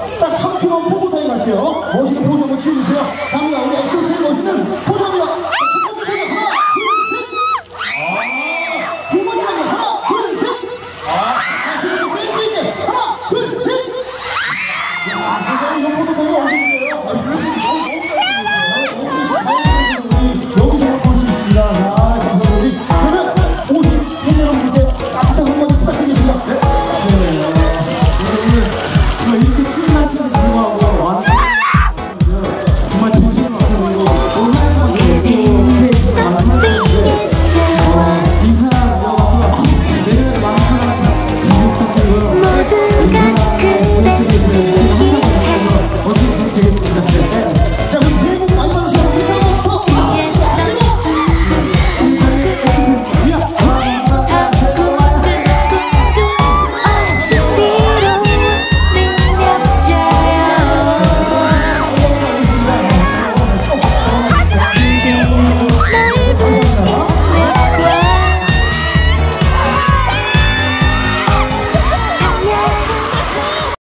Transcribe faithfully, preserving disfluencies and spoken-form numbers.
딱 삼 초만 포토 타임 할게요. 멋있는 포즈 한번 취해주세요. 갑니다. 우리 엑소팀 멋있는 포즈합니다. 첫 번째 포즈 하나, 둘, 셋. 아, 두 번째 포즈 하나, 둘, 셋. 아, 세 번째 센스 있게 하나, 둘, 셋. 야, 세상에 이거